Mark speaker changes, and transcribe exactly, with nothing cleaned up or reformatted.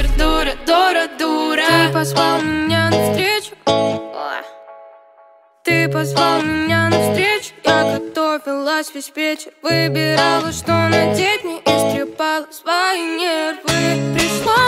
Speaker 1: вечер, дура, дура, дура. Ты позвал меня навстречу, ты позвал меня навстречу. Я готовилась весь вечер, выбирала, что надеть, не истрепала свои нервы. Пришла